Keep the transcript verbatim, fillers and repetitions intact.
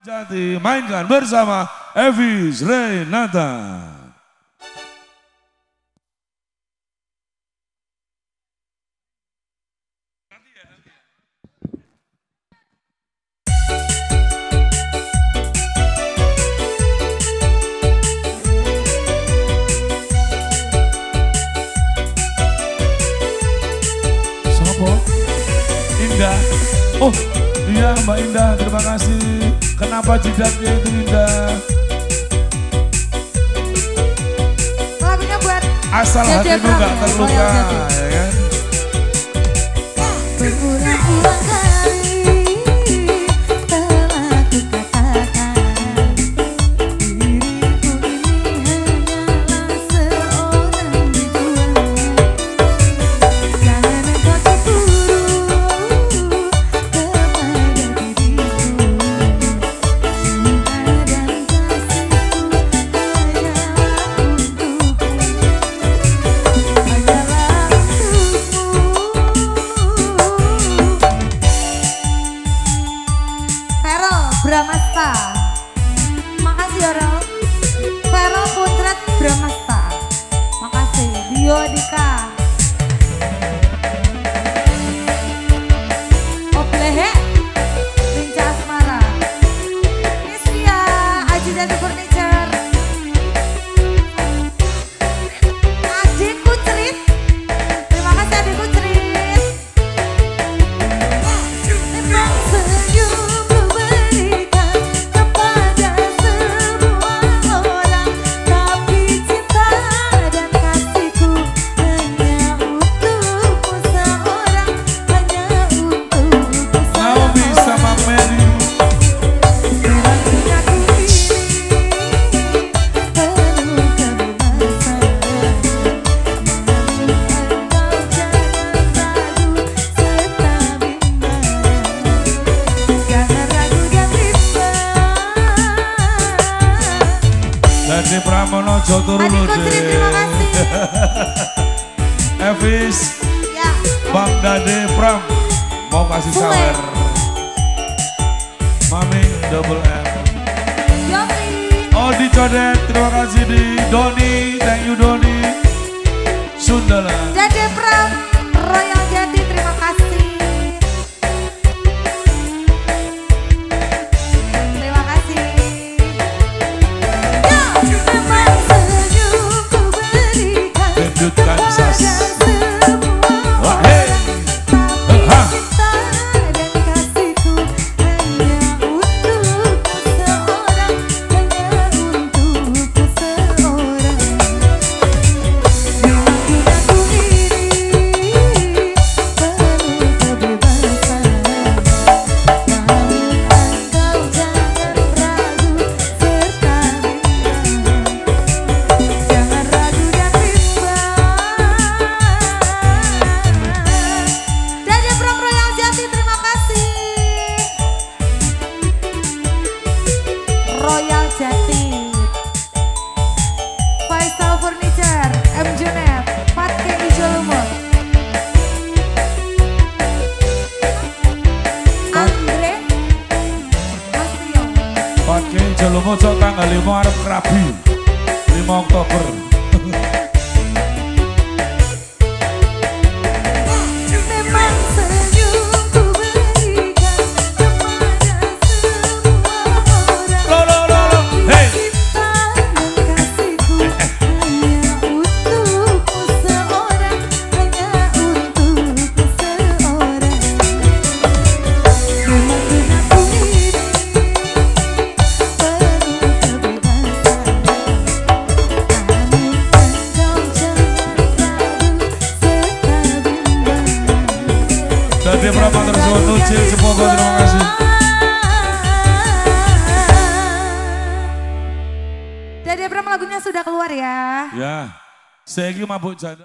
Jati mainkan bersama Evis Renata. Sopo? Indah. Oh iya Mbak Indah, terima kasih. Kenapa jidatnya itu indah? Lagunya buat asal hatimu gak terluka, ya kan? Berulang-ulang kali telah kukatakan diriku ini hanyalah seorang tuan. Jangan engkau cemburu kepada diriku. Cinta dan kasihku hanyalah untukmu, hanyalah untukmu. Vero Bramasta, makasih Vero. Vero Puntret Bramasta, makasih. Dio Dika, Oblehe, Rinca Asmara, Nisya, Aji Jati Furniture, Adikku Cerit, terima kasih adikku Cerit. Memang senyumku berikan kepada semua orang, tapi cinta dan kasihku hanya untukmu seorang, hanya untukmu Naomi seorang. sama Mary. Perilakunya ku ini penuh kebebasan, namun engkau jangan ragu serta bimbang. Jangan ragu dan bimbang. Dadi Pramono Joturu Adikku Lode. Cerit, terima kasih. Evis, Ya, Bang Dade Pram mau kasih Sule. sawer. Mami double M. Yofi, Odi Codet, terima kasih di Doni, thank you Doni. Sundala. Dade Pram, Royal Jati, terima kasih. Terima kasih. Yo, memang senyumku berikan Gendut kepada Kansas. semua Wah, hey. tapi Ha. cinta dan kasihku hanya untukmu seorang, hanya untukmu seorang. Perilakunya ku ini penuh kebebasan, namun engkau jangan ragu serta bimbang. Jangan ragu dan bimbang. Dade Pram Royal Jati, terima kasih. Royal Jati, Faisal Furniture, M Junet, Patke Ijo Lumut, Andre, Mas Tio. Pakai Jolomojo tanggal lima Arab Rabi lima Oktober. Memang senyumku berikan kepada semua orang, Lo lo lo lo. Hey. cinta dan kasihku hanya untukmu seorang, hanya untukmu seorang. Perilakunya ku ini penuh kebebasan, namun engkau jangan ragu serta bimbang. Dadi Prama tersebut Nucil Semoga, terima kasih. Dade Pram lagunya sudah keluar ya. Ya, saya ini mabuk janda.